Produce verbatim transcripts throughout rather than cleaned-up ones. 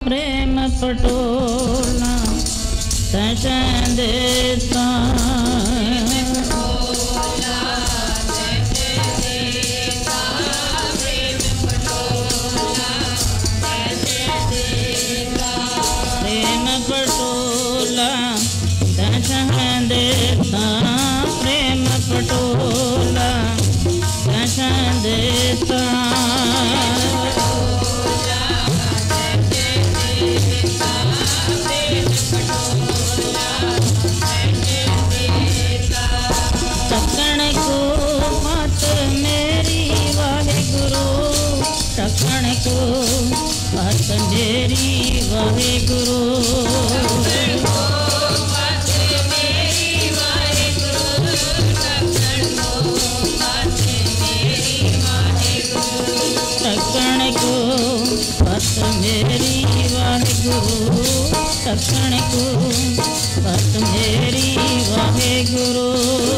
प्रेम पटोला तैं देता प्रेम पटोला तैं देता प्रेम पटोला तैं देता टकण को बात मेरी वाहे गुरु टकण को बात मेरी वाहे गुरु टकण को बात मेरी वाहे गुरु टकण को बात मेरी वाहे गुरु टकण को बात मेरी वाहे गुरु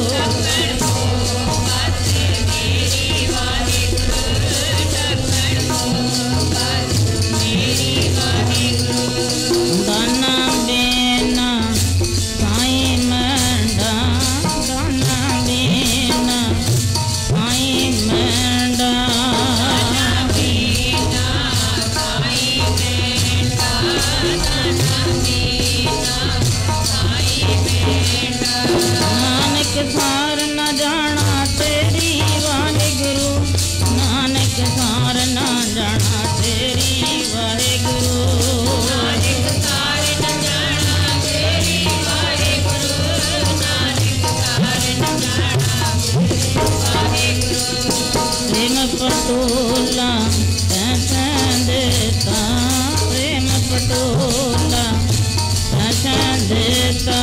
सार न जाना तेरी वाहे गुरु नानक सार न जाना तेरी वाहे गुरु नानक सार न जाना तेरी वाहे गुरु नानक सार न जाना तेरी वाहे गुरु प्रेम पटोला तैं देता प्रेम पटोला तैं देता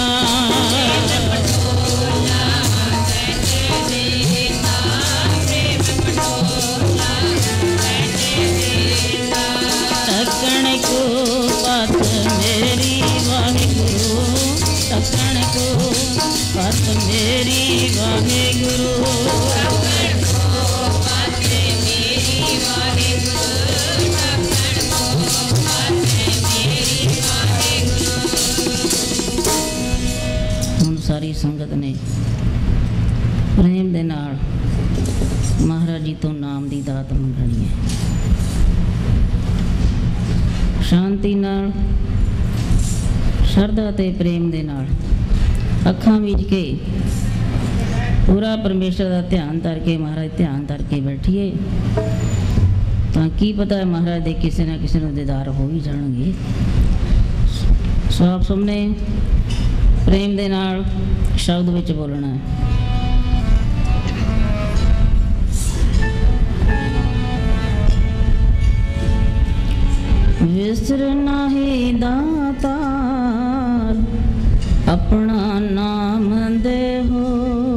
टकण को बात मेरी वाहे गुरु टकण को बात मेरी वाहे गुरु टकण को बात मेरी वाहे गुरु टकण को बात मेरी वाहे गुरु। हम सारी संगत ने प्रेम दे नाल महाराज जी तो नाम दी दात मंगनी है शांति नाल शरधा ते प्रेम दे नाल अखां मीच के पूरा परमेश्वर का ध्यान धर के महाराज ध्यान धर के बैठिए तो की पता है महाराज दे किसी ना किसी दीदार हो ही जाएंगे। सो आप सबने प्रेम दे नाल शब्द विच बोलना है। विसर नाही दाता अपना नाम दे हो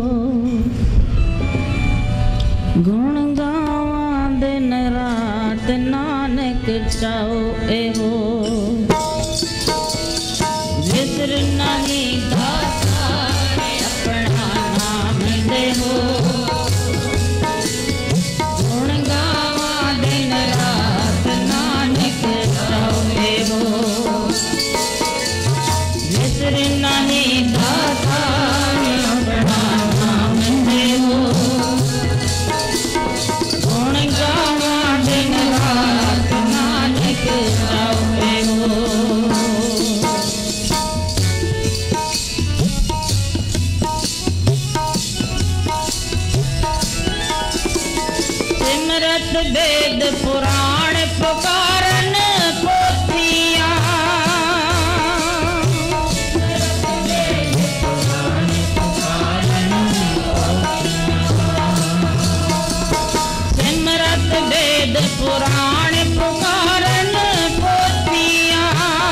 गुण गावा दिन रात नानक चाओ ए हो विसर नाही दाता अपना नाम दे हो गुण गावा दिन रात नानक विसर नहीं दाता अपना नाम दे हो गुण गावा दिन रात नानक चाहे हो सिमरत वेद पुराण पुकारन पोथियां वेद पुराण पुकारन पोथियां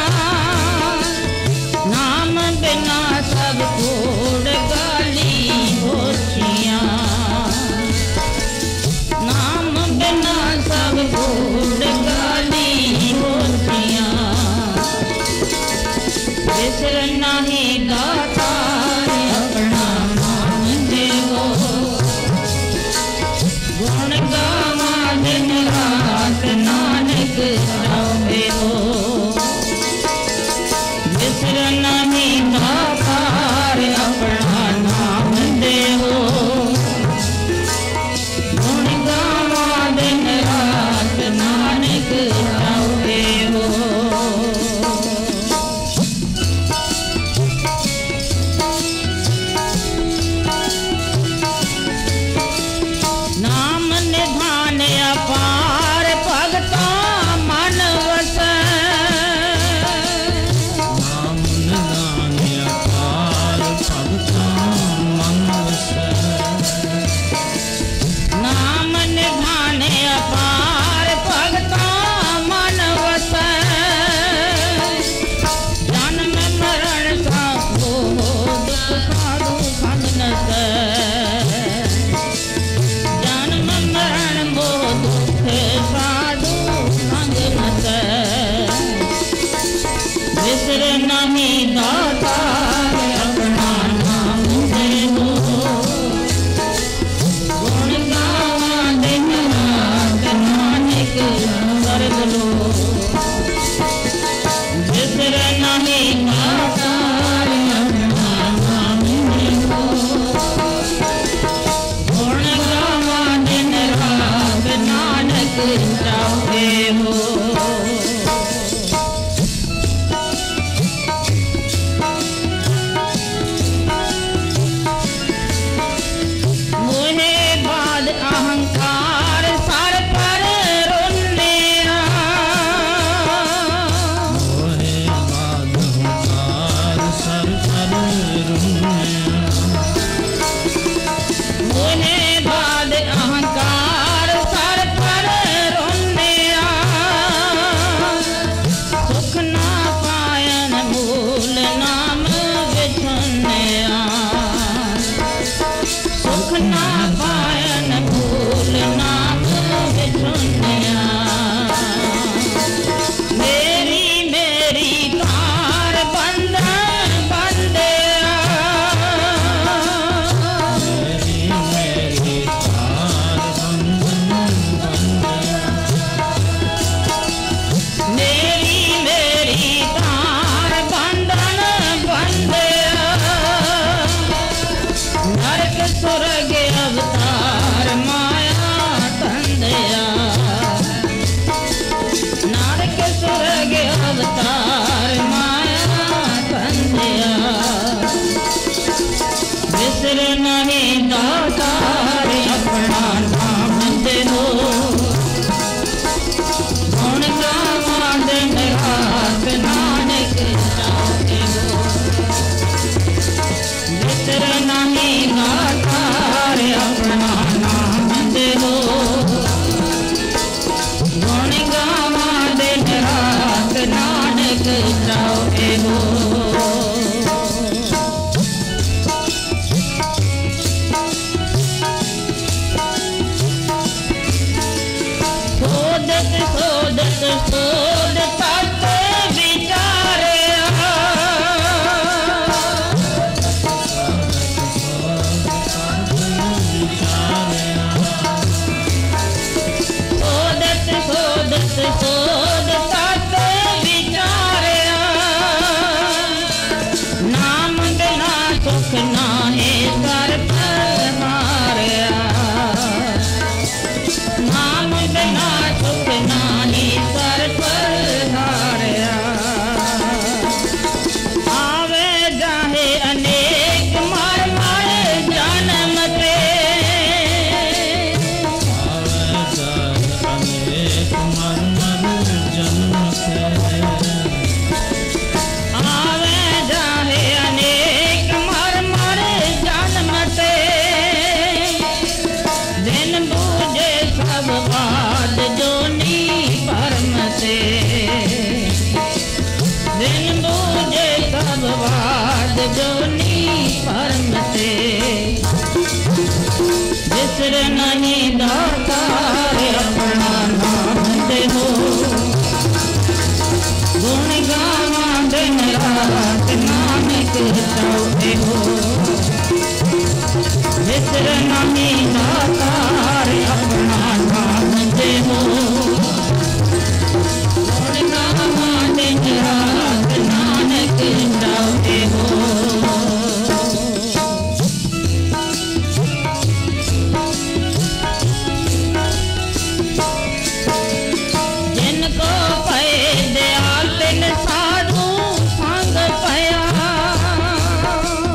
नाम बिना सब कूड़ गाली होशियां नाम बिना सब कूड़ गाली होशियां विसर नहीं दाता अपना नाम दे हो गुण गावा दिन रात नानक चाहे हो बिसर नहीं दातार अपना नाम दे हो गुण गावा दिन रात नानक स्वर्ग लो बिसर नहीं दातार अपना नाम दे हो गुण गावा दिन रात नानक चाहे हो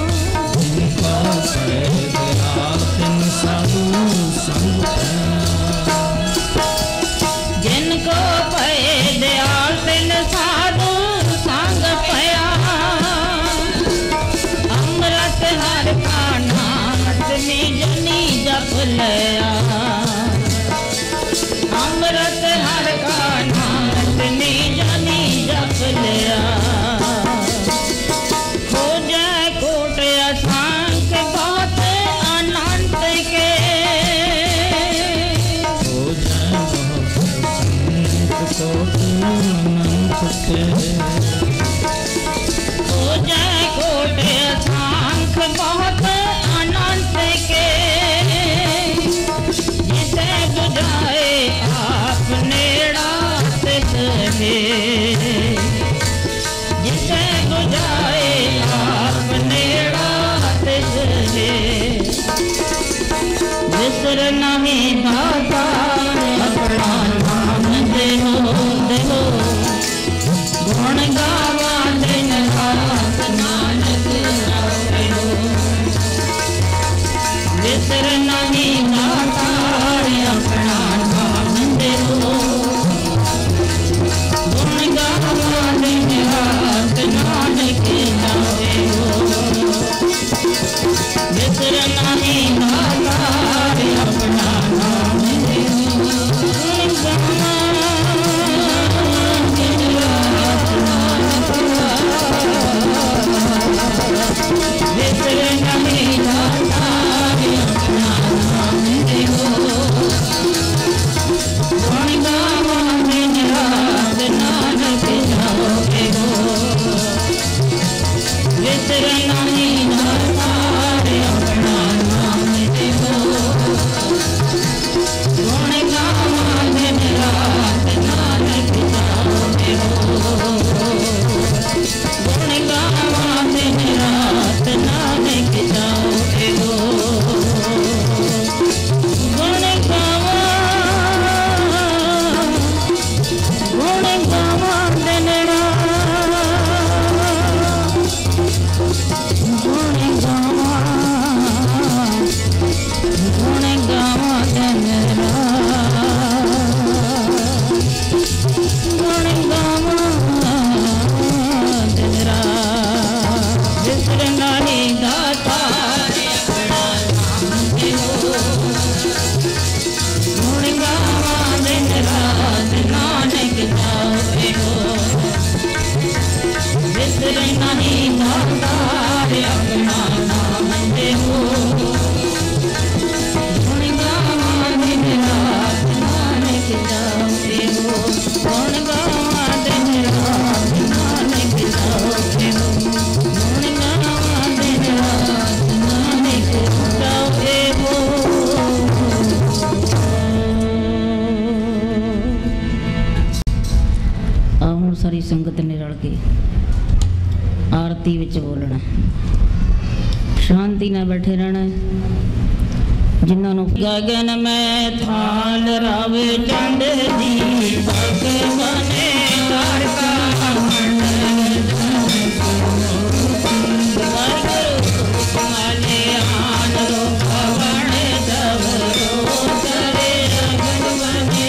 साधु संग गुण गावा दिन रात नानक गावे हो विसर नहीं दातार अपना नाम दे हो गुण गावा दिन रात नानक गावे हो विसर नहीं दातार अपना नाम दे हो गुण गावा दिन रात नानक विसर नहीं दातार अपना नाम दे हो गुण गावा दिन रात नानक गावे हो विसर नहीं दातार अपना नाम दे हो गुण गावा दिन रात नानक गावे हो गुण गावा दिन रात नानक गावे हो गुण गावा गुण गावा दिन रात गुण गावा गुण गावा दिन रात गुण गावा दिन रात विसर नहीं दातार अपना नाम दे हो गुण गावा दिन रात नानक गावे हो विसर नहीं दातार अपना नाम दे हो गुण गावा दिन रात नानक गावे हो गुण गावा दिन रात नानक गावे हो गुण गावा दिन रात नानक गावे हो आ हुण सारी संगत ने रल के आरती विच बोलना शांति नाल बैठे रहना जिन्हां नूं गगन में थाल रावे चंद दी भगवाने तारका माले आन रो पवन दवरो करे भगवाने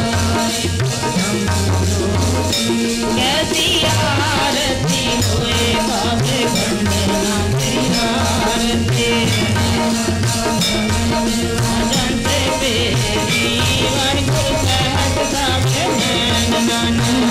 कैसी आरती होए बाबे खंडना तेरी आरती जनते बेरी वर गुरु कहत साबे नैन मन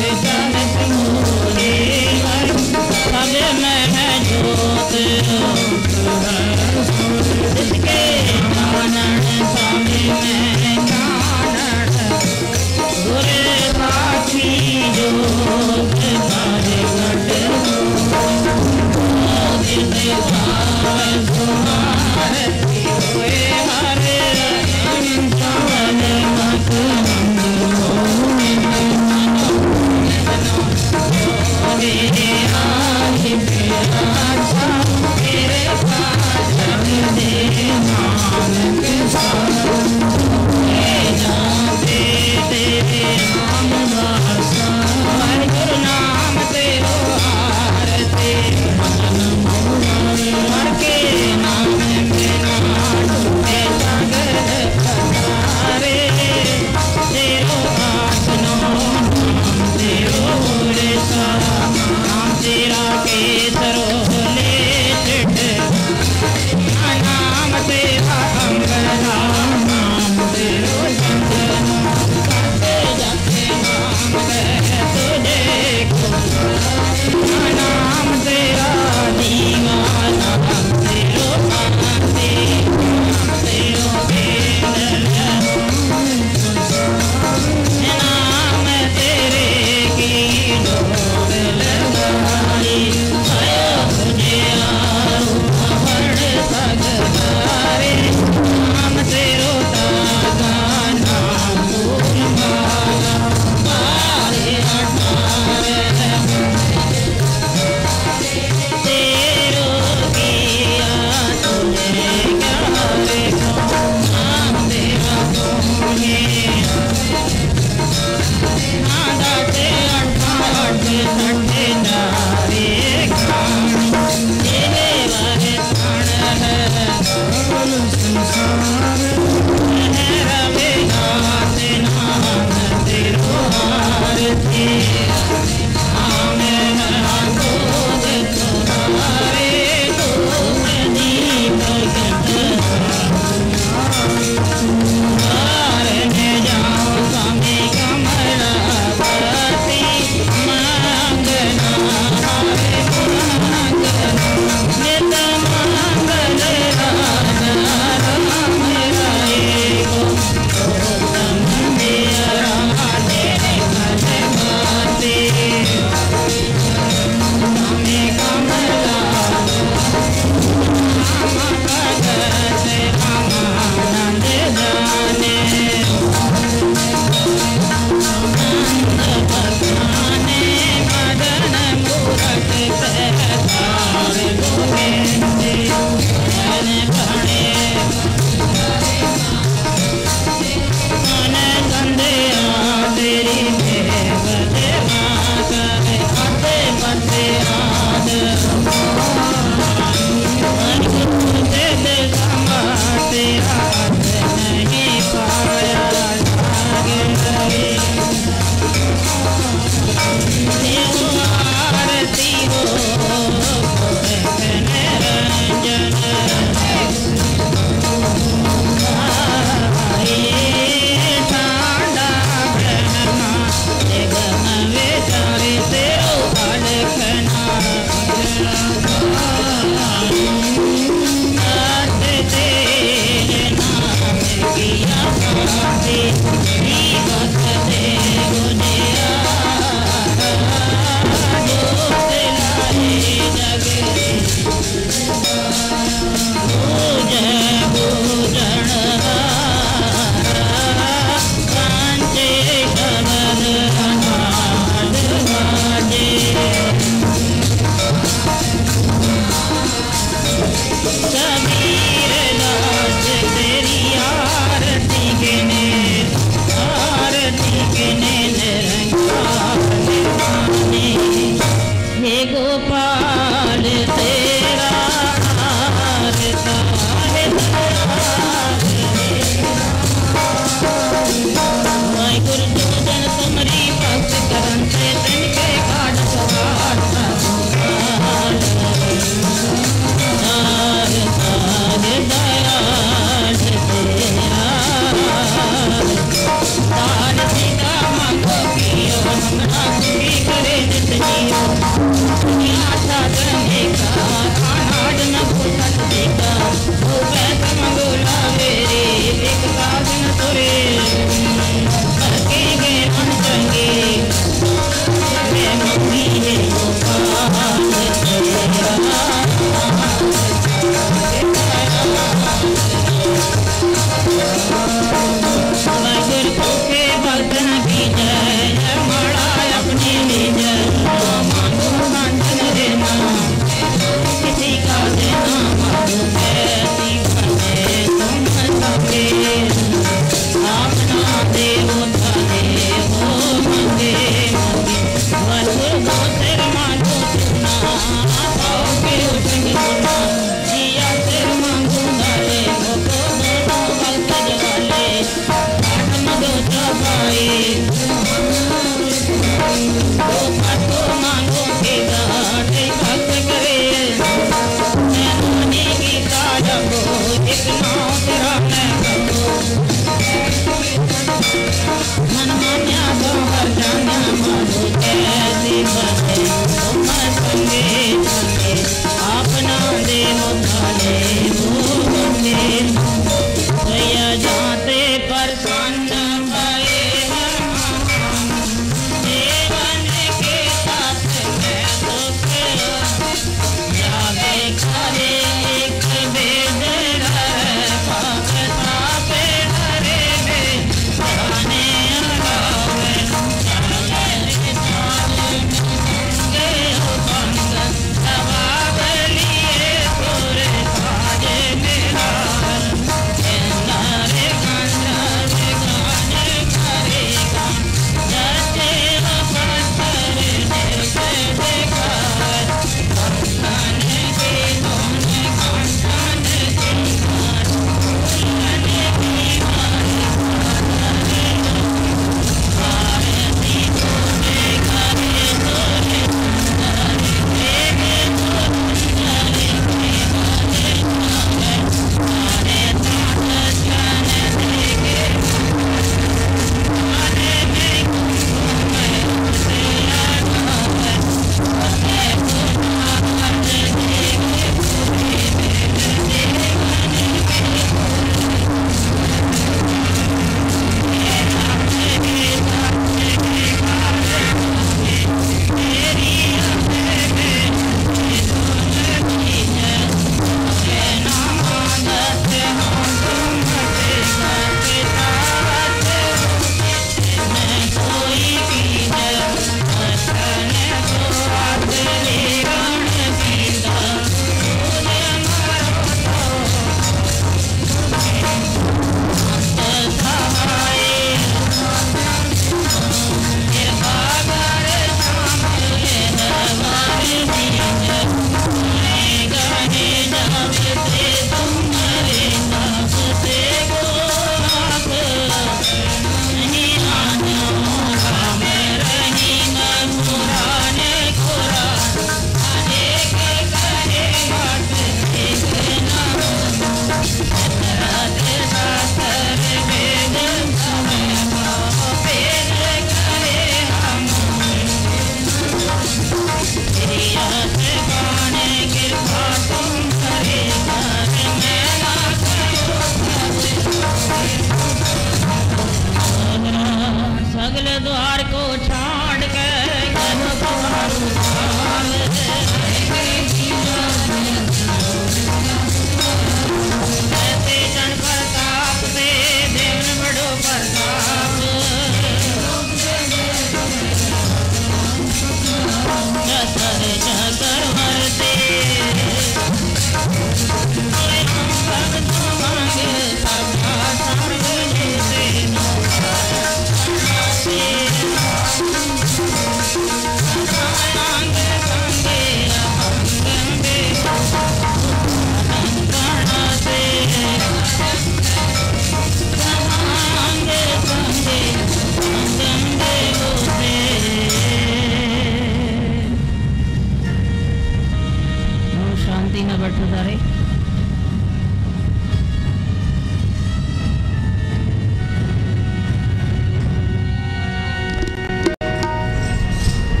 एक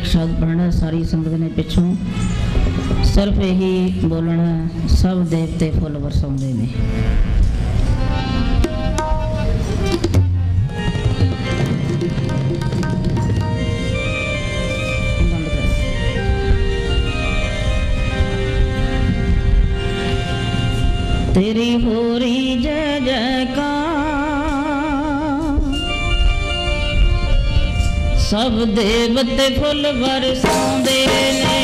शब्द पढ़ना, सारी संगत ने पिछों सिर्फ यही बोलना, सब देवते फुल वरसाउंदे ने। तेरी हो रही जय जयकार, सब देवते फुल बरसाउंदे ने।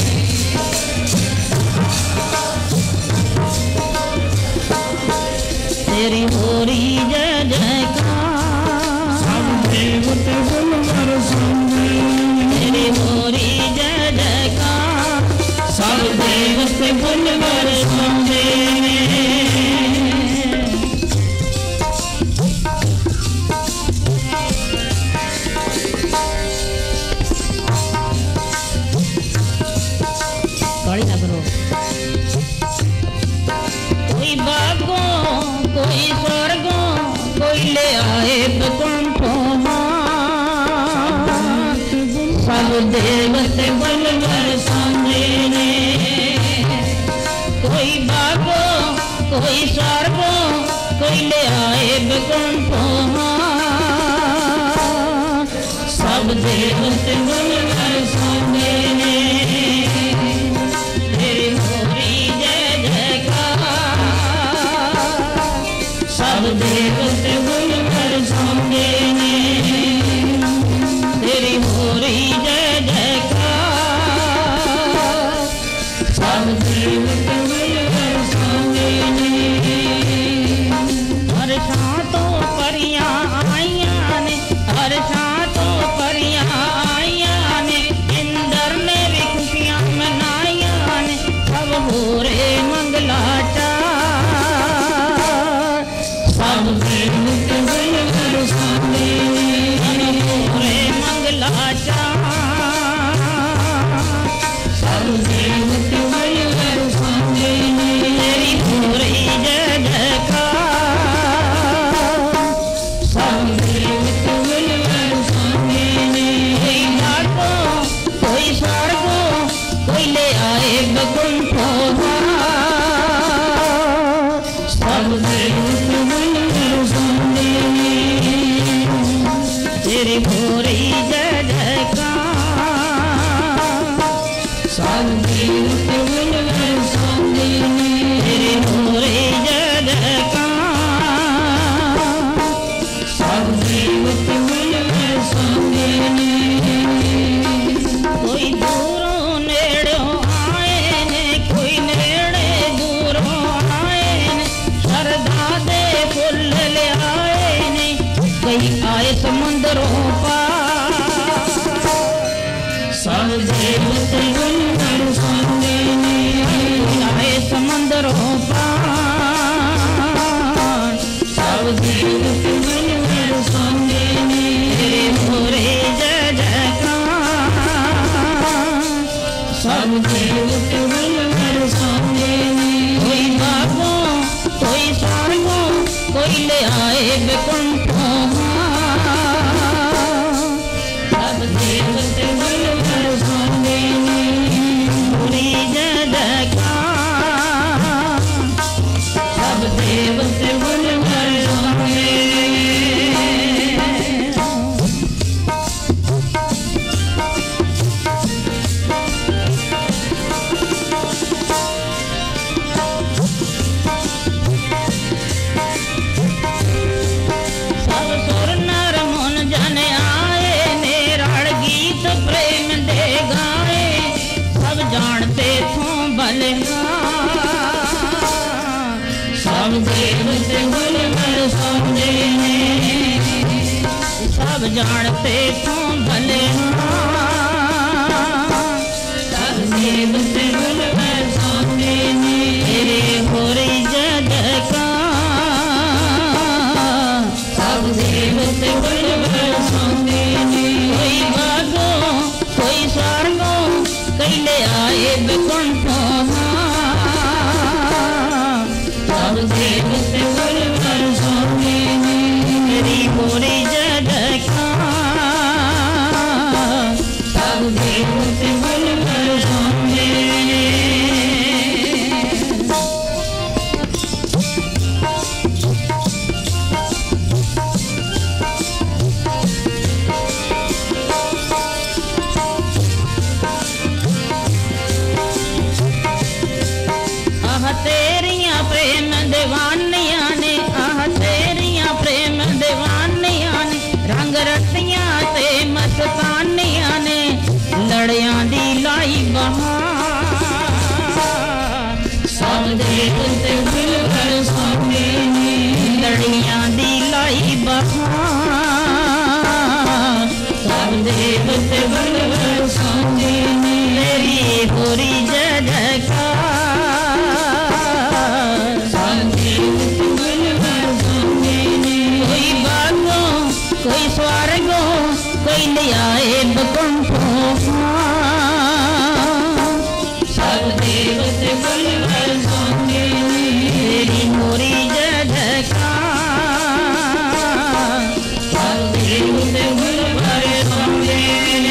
तेरी हो रही जय जयकार, सब देवते फुल बरसाउंदे। तेरी हो रही जय जयकार, सब देवते फुल बरसाउंदे। कोई बागों कोई स्वर्गों कोई ले आए बकुंठों, सब देवते बल बरसाउंदे ने। कोई बागों कोई स्वर्गों कोई ले आए बकुंठों, सब देवते बल बरसाउंदे ने। देवते फुल बरसाउंदे ने। तेरी हो रही जय जयकार, सब देवते फुल बरसाउंदे ने। हर शांतों परियां आईयां ने, हर शांतों परियां आईयां ने, इंदर ने भी खुशियां मनाईयां ने। सब हो रे मंगलाचार, सब देवते फुल बरसाउंदे ने। रे मंगलाचार, सब देवते फुल बरसाउंदे ने। तेरी हो रही जय जयकार, सब देवते फुल बरसाउंदे ने। कोई बागों कोई स्वर्गों कोई ले आए बकुंठों, सब देवते फुल बरसाउंदे ने। तेरी हो रही जय जयकार, सब देवते फुल बरसाउंदे ने। तेरी हो रही जय जयकार, सब देवते फुल बरसाउंदे ने। कोई दूरों नेड़ों आए ने, कोई नेड़े दूरों आए ने, श्रद्धा दे फुल ले आए ने। कोई आए समुद्रों पार, सब देवते फुल बरसाउंदे ने। आए समुद्रों पार, सब देवते फुल बरसाउंदे ने। तेरे हो रे जय जयकार, सब देवते फुल बरसाउंदे ने। कोई बागों कोई स्वर्गों कोई ले आए बकुंठों, सब देवते फुल बरसाउंदे ने। पूरी जय जयकार, सब देवते फुल बरसाउंदे ने। सब देवते फुल बरसाउंदे ने, सब जानते तू भले। सब देवते फुल बरसाउंदे ने। तेरे हो रही जय जयकार, सब देवते फुल बरसाउंदे ने। कोई बागों कोई स्वर्गों कई ले आए बकुंठों, सब देवते फुल बरसाउंदे ने। तेरी हो रही जय जयकार, सब ते बल बरसांदे आह तेरियां प्रेम दीवानियां ने आह तेरियां प्रेम दीवानियां ने रंग रतियां ते मस्तानियां ने लड़ियां दी लाई बहार सब देव ते बल बरसांदे ने लड़ियां दी लाई बहार सब देव ते बल बरसांदे ने तेरी होरी जय जयकार सब देव ते बल बरसांदे ने कोई बागों कोई स्वर्गों कोई लियाए बकुंठों सब देव ते बल बरसांदे ने तेरी मोरी जय जयकार सब देव ते बल बरसांदे ने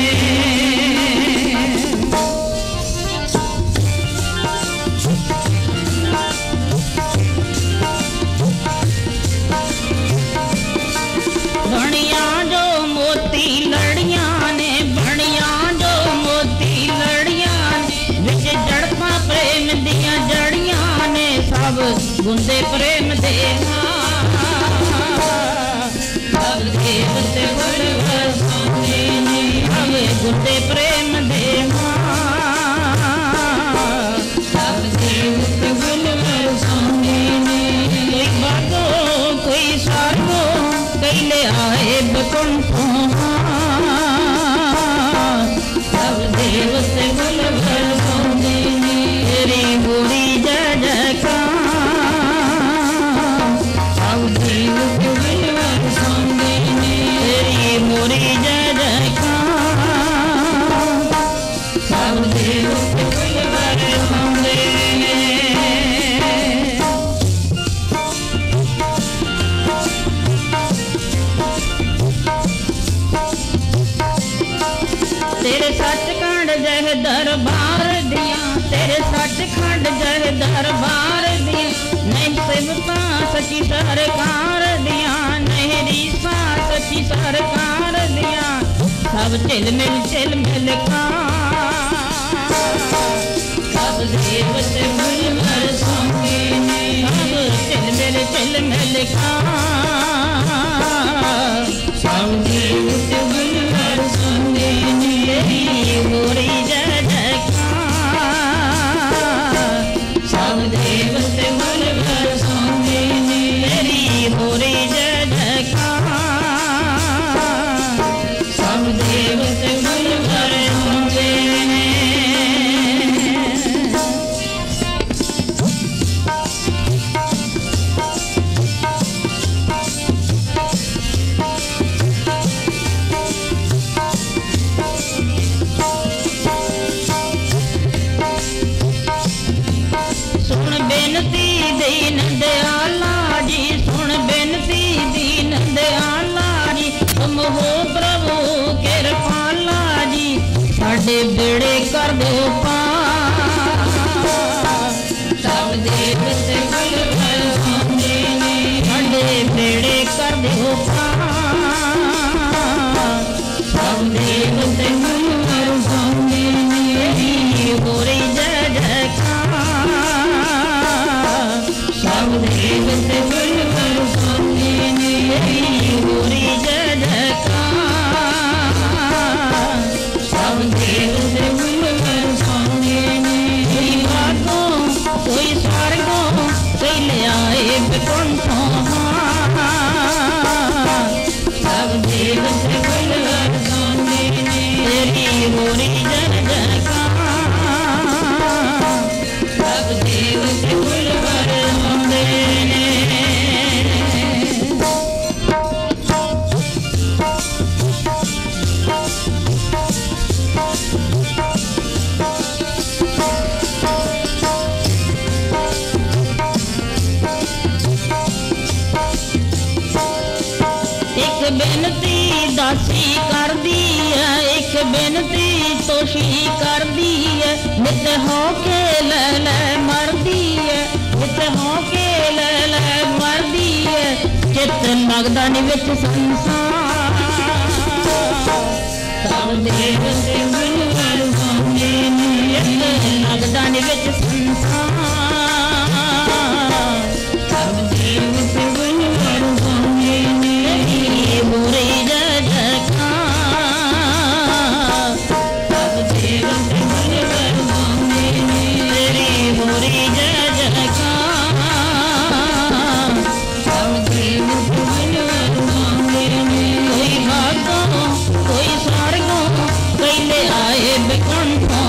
बणिया जो मोती लड़ियां ने बणिया जो मोती लड़ियां ने विच जड़पा प्रेम दियां जड़ियां ने सब गुंदे प्रेम दे सब देव ते बल बरसांदे ने सब गुंदे प्रेम दे सब देव ते बल बरसांदे ने कोई बागो कोई सारगो कोई ले आए बकुंठों सब देव ते बल बरसांदे ने तेरी होरी जय जयकार सब देव ते बल बरसांदे ने तेरी मोरी जय जयकार सब देव ते बल बरसांदे ने तेरे सचखंड जह दरबार दिया तेरे सचखंड जह दरबार दिया नहीं सिमता सची सरकार दिया नहीं रीसा सची सरकार दिया सब चिल मिल चिल मिल का सब देव ते बल बरसांदे ने सब चिल मिल चिल मिल का सब देव ते बल बरसांदे ने तेरी मोरी जय जयकार सब देव ते बल बरसांदे ने तेरी मोरी जय जयकार सब देव ते बल बरसांदे ने सुन बेनती दीन दयाला जी सुन बेनती दीन दयाला जी तुम हो प्रभु कृपाला जी साडे बेड़े कर दो पार सब देव ते बल बरसांदे ने साडे बेड़े कर दो पार सब देव ते बल बरसांदे ने तेरी होरी जय जयकार सब देव ते बल बरसांदे ने तेरी होरी जय जयकार सब देव ते बल बरसांदे ने कोई बागों कोई स्वर्गों कोई ले आए बकुंठों सब देव ते बल बरसांदे ने तेरी होरी जय जयकार सब देव ते बल बरसांदे ने एक बेनती दासी कर दी है एक बेनती संतोषी कर दिए नित हो के ले ले मर दिए नित हो के ले ले मर दिए चित लगदा नी विच संसार सब देव ते मन वरवाने चित लगदा नी विच संसार सब देव ते मन वरवाने मोरे जय जयकार सब देव ते मन वरवाने तेरी मोरे जय जयकार सब देव ते मन वरवाने कोई भागो कोई स्वर्गो कैले आए बिकुंठों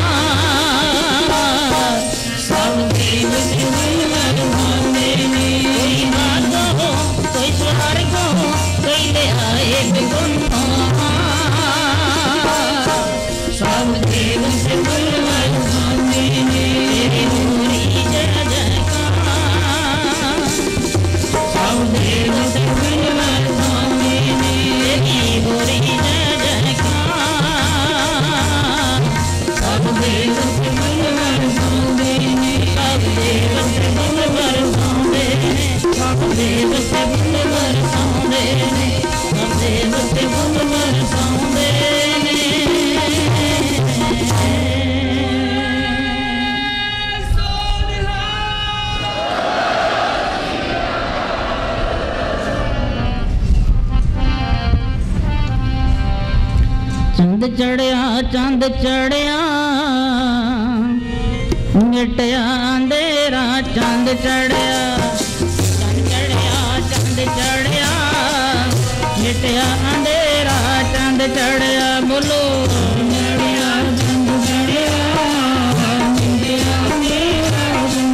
सब देव ते मन वरवाने कोई भागो कोई स्वर्गो कैले आए बिकुंठों सब देव ते मन वरवाने तेरी मोरी जय जयकार सब देव ते मन वरवाने तेरी मोरी जय जयकार सब देव ते मन वरवाने सब देव ते मन वरवाने सब देव ते मन वरवाने सब देव ते मन वरवाने चंद चढ़िया चंद चढ़िया मिटया अंधेरा चंद चढ़िया चंद चढ़िया चंद चढ़िया मिटया अंधेरा चंद चढ़िया बोलो चढ़िया चंद चढ़िया मिटया अंधेरा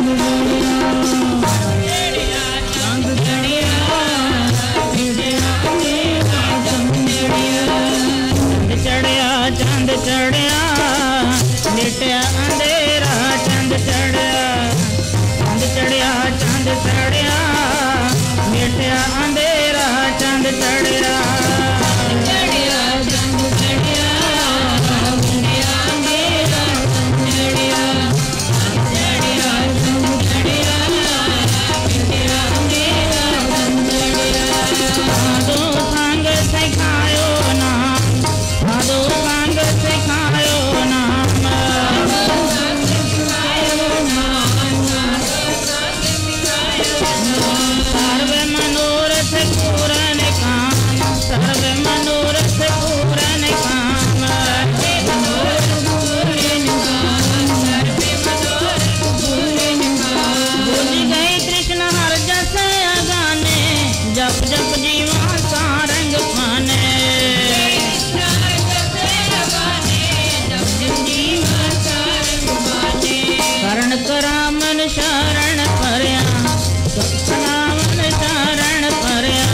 चंद चढ़िया मिटया अंधेरा चंद चढ़िया चढ़िया चंद चढ़िया मिटया अंधेरा चंद चढ़िया चंद चढ़िया चंद चढ़िया मिटया अंधेरा चंद चढ़िया चढ़िया चंद चढ़िया मिटया अंधेरा चंद चढ़िया चढ़िया चंद चढ़िया मिटया अंधेरा चंद चढ़िया साधु संग सिखायो ना साधु संग सिखायो नाम सर्व मनोरथ पूरन काम सर्व मनोरथ पूरन काम भूल गए कृष्ण हर जस अगाने जप जप जीवा सारंग पाने करण करामन शरण परया करामन शरण परया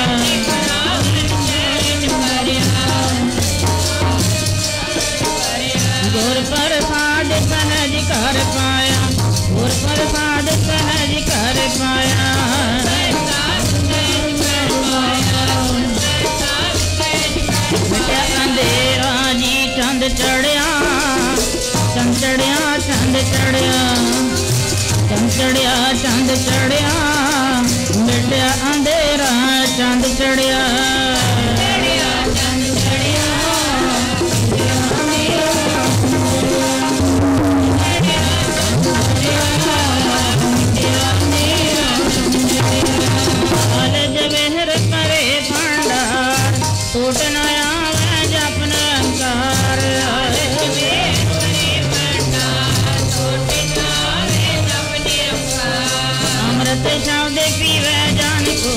गुर प्रसाद कनज कर पाया गुर प्रसाद कनज कर पाया अंधेरा जी चंद चढ़िया चंद चढ़िया चंद चढ़िया चंद चढ़िया चंद चढ़िया मिटया अंधेरा चंद चढ़िया चंद चढ़िया जवेहर करे भंडार टूट नया जपन कार अमृत शब्द पीवे जान को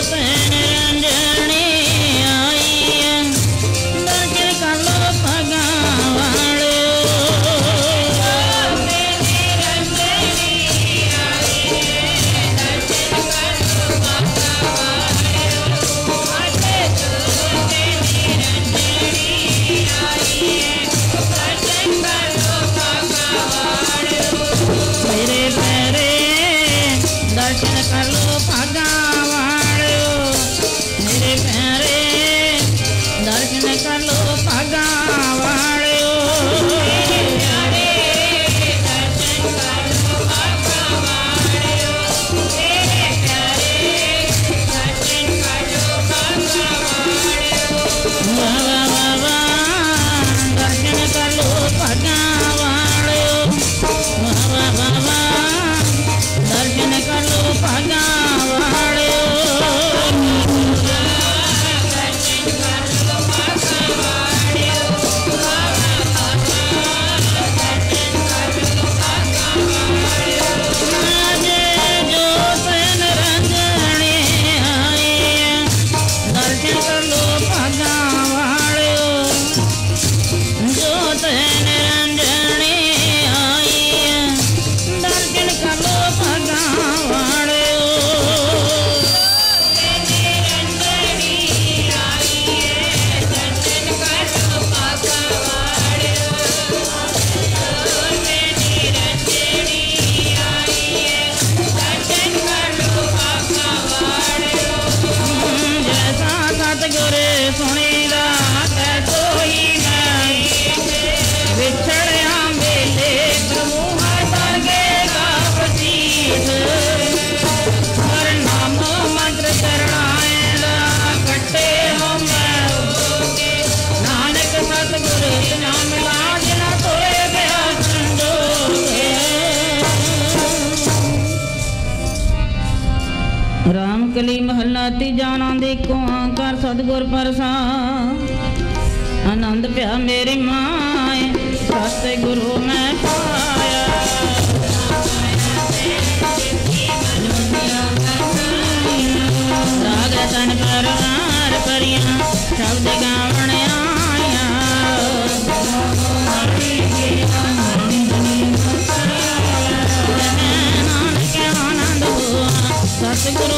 कली महला तीजा आनंद एको ओंकार सतगुर प्रसाद आनंद प्या मेरी माए सत गुरु मैं पाया राग तन परवार परिया शब्द गावण आया नानक आनंद हुआ सतगुरु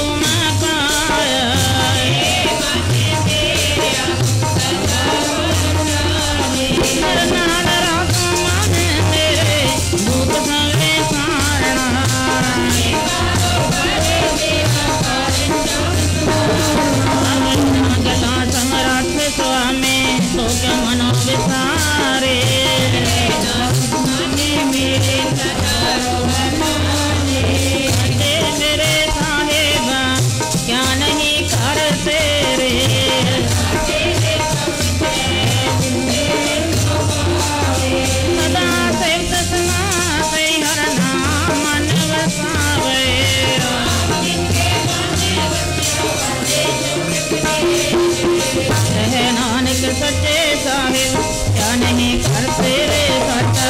सच्चे साहिब क्या नहीं करते रे सच्चा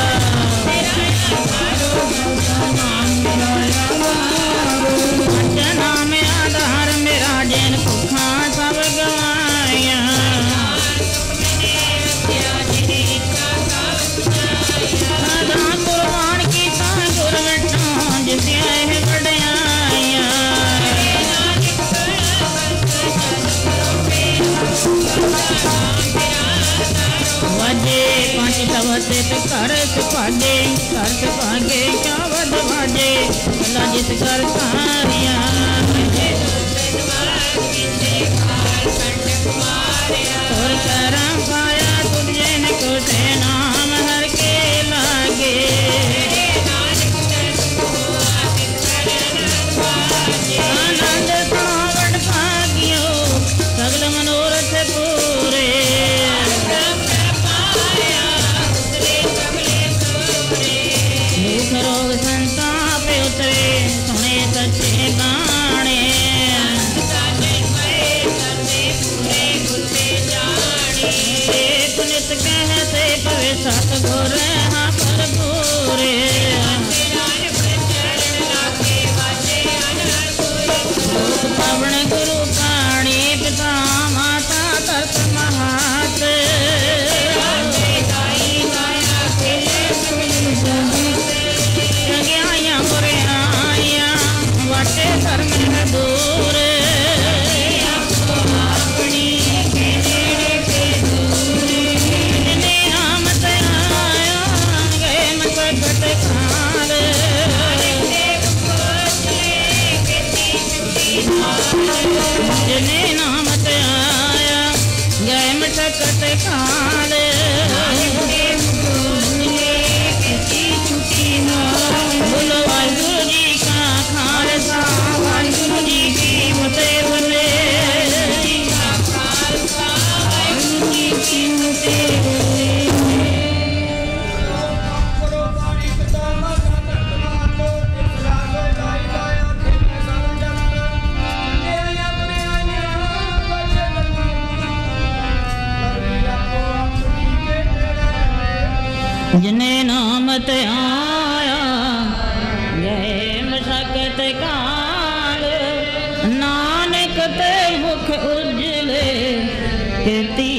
सच्चा नाम आधार मेरा जैन भुखा सब गवाया कुर्बान की गुरवटों जिसिया बड़ियाया वाजे पांच तवते ते कर सुभागे कर सुभागे क्या वध वाजे अल्लाह जिस कर सारिया और करम पाया तुझे न कुछ नाम हर के लागे आनंद सावण भाग्यो सगल मनोरथ पूरे रोग संताप उतरे सुने सच्चे गाने पुनित कहते पवे सतगुर हाँ पर पूरे पवन गुरु का सकत काल बोलो वाहिगुरु जी का खालसा वाहिगुरु जी की फतेह बोले वाहिगुरु जी की फतेह बोले। जिने नाम ते आया गए मशक्कत काल नानक ते मुख उजले कीर्ति